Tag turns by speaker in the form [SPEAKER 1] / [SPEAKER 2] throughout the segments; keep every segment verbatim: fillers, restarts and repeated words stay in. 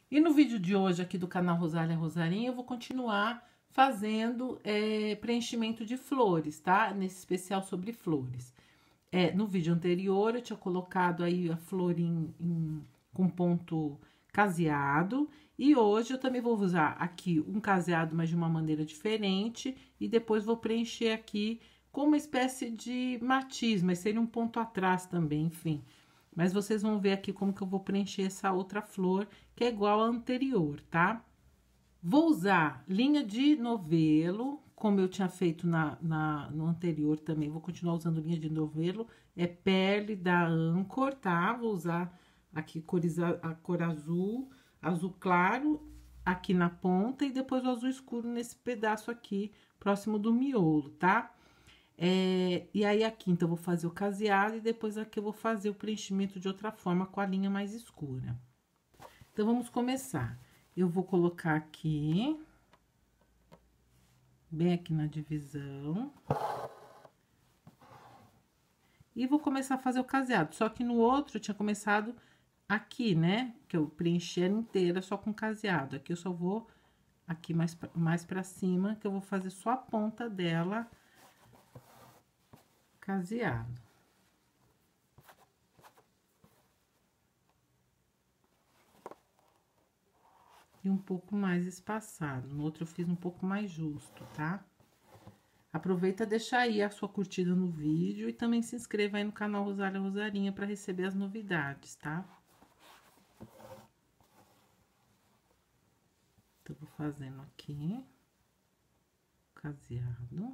[SPEAKER 1] E no vídeo de hoje aqui do canal Rosália Rosarinha, eu vou continuar fazendo é, preenchimento de flores, tá? Nesse especial sobre flores. É, no vídeo anterior eu tinha colocado aí a flor em, em, com ponto caseado. E hoje eu também vou usar aqui um caseado, mas de uma maneira diferente. E depois vou preencher aqui com uma espécie de matiz, mas seria um ponto atrás também, enfim. Mas vocês vão ver aqui como que eu vou preencher essa outra flor, que é igual à anterior, tá? Vou usar linha de novelo, como eu tinha feito na, na, no anterior também. Vou continuar usando linha de novelo. É Perle da Anchor, tá? Vou usar aqui cores, a cor azul, azul claro, aqui na ponta. E depois o azul escuro nesse pedaço aqui, próximo do miolo, tá? É, e aí, aqui, então, eu vou fazer o caseado e depois aqui eu vou fazer o preenchimento de outra forma com a linha mais escura. Então, vamos começar. Eu vou colocar aqui, bem aqui na divisão. E vou começar a fazer o caseado. Só que no outro eu tinha começado aqui, né? Que eu preenchi ela inteira só com caseado. Aqui eu só vou aqui mais, mais pra cima, que eu vou fazer só a ponta dela caseado. E um pouco mais espaçado. No outro eu fiz um pouco mais justo, tá? Aproveita e deixa aí a sua curtida no vídeo e também se inscreva aí no canal Rosália Rosarinha para receber as novidades, tá? Então, vou fazendo aqui, caseado.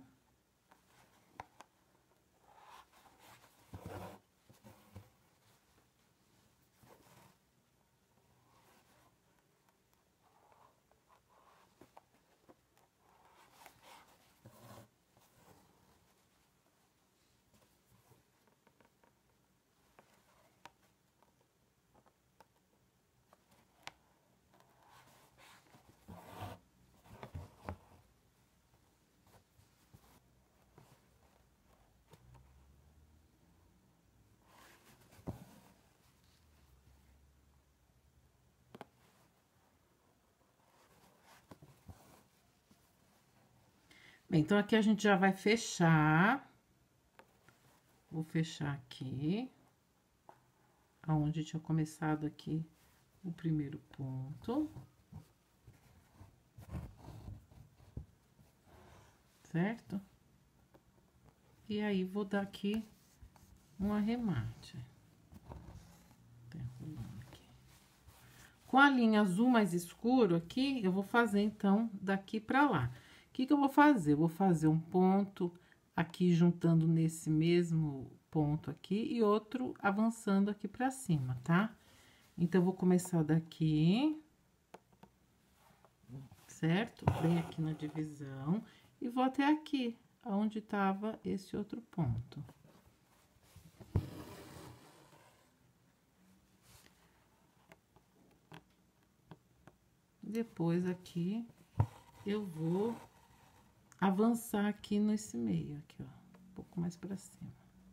[SPEAKER 1] Bem, então, aqui a gente já vai fechar. Vou fechar aqui, aonde tinha começado aqui o primeiro ponto. Certo? E aí, vou dar aqui um arremate. Tá enrolando aqui. Com a linha azul mais escuro aqui, eu vou fazer, então, daqui pra lá. O que que eu vou fazer? Eu vou fazer um ponto aqui, juntando nesse mesmo ponto aqui, e outro avançando aqui pra cima, tá? Então, eu vou começar daqui, certo? Bem aqui na divisão, e vou até aqui, onde tava esse outro ponto. Depois, aqui, eu vou avançar aqui nesse meio, aqui, ó, um pouco mais pra cima.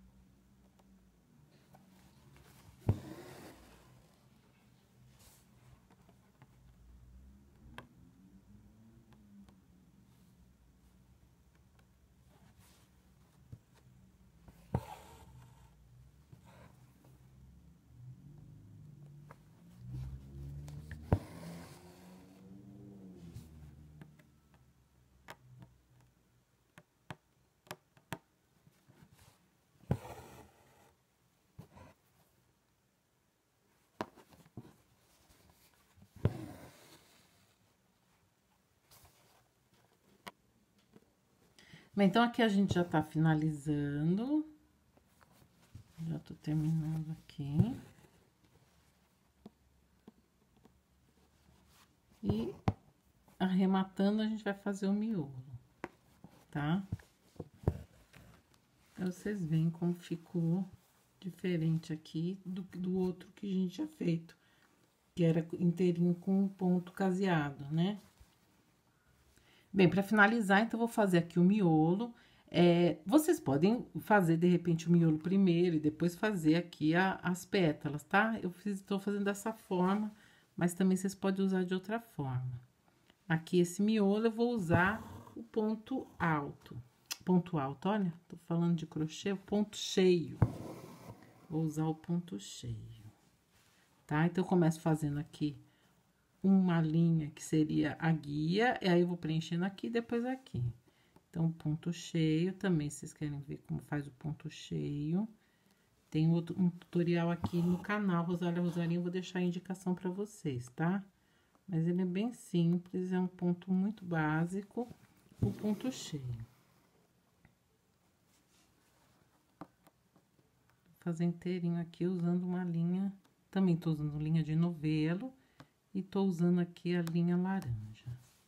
[SPEAKER 1] Bem, então, aqui a gente já tá finalizando. Já tô terminando aqui. E arrematando, a gente vai fazer o miolo, tá? Pra vocês verem como ficou diferente aqui do, do outro que a gente tinha feito, que era inteirinho com um ponto caseado, né? Bem, para finalizar, então, eu vou fazer aqui o miolo. É, vocês podem fazer, de repente, o miolo primeiro e depois fazer aqui a, as pétalas, tá? Eu fiz, tô fazendo dessa forma mas também vocês podem usar de outra forma. Aqui, esse miolo, eu vou usar o ponto alto. Ponto alto, olha, tô falando de crochê, ponto cheio. Vou usar o ponto cheio, tá? Então, eu começo fazendo aqui uma linha que seria a guia, e aí eu vou preenchendo aqui, depois aqui. Então, ponto cheio, também, vocês querem ver como faz o ponto cheio. Tem outro, um tutorial aqui no canal Rosália Rosarinho, eu vou deixar a indicação para vocês, tá? Mas ele é bem simples, é um ponto muito básico, o ponto cheio. Vou fazer inteirinho aqui usando uma linha, também tô usando linha de novelo, e tô usando aqui a linha laranja.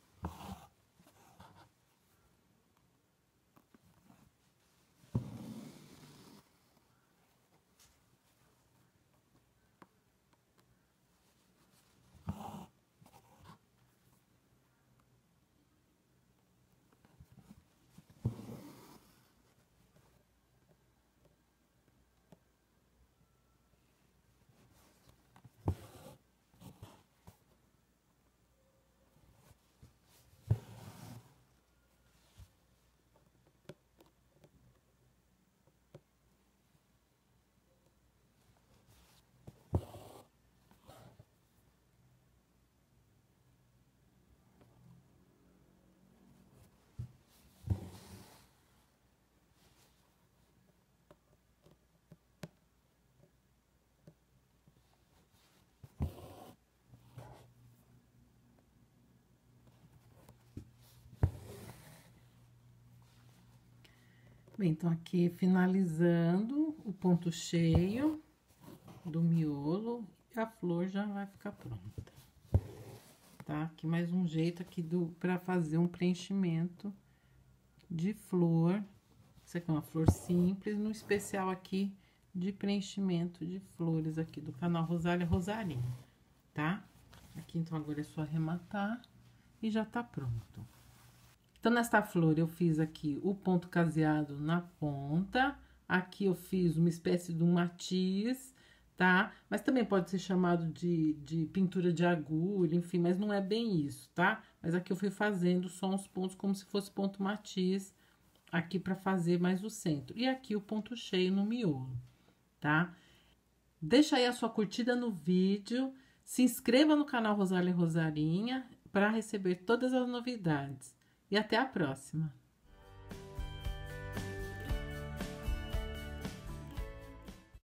[SPEAKER 1] Bem, então, aqui finalizando o ponto cheio do miolo, e a flor já vai ficar pronta, tá? Aqui mais um jeito aqui do, pra fazer um preenchimento de flor. Isso aqui é uma flor simples, no especial aqui de preenchimento de flores aqui do canal Rosália Rosarinho, tá? Aqui, então, agora é só arrematar e já tá pronto. Então, nesta flor, eu fiz aqui o ponto caseado na ponta. Aqui eu fiz uma espécie de um matiz, tá? Mas também pode ser chamado de, de pintura de agulha, enfim, mas não é bem isso, tá? Mas aqui eu fui fazendo só uns pontos como se fosse ponto matiz, aqui pra fazer mais o centro. E aqui o ponto cheio no miolo, tá? Deixa aí a sua curtida no vídeo, se inscreva no canal Rosália Rosarinha para receber todas as novidades. E até a próxima!